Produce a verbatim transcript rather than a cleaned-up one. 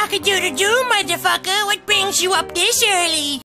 Cock-a-doodle-doo, motherfucker. What brings you up this early?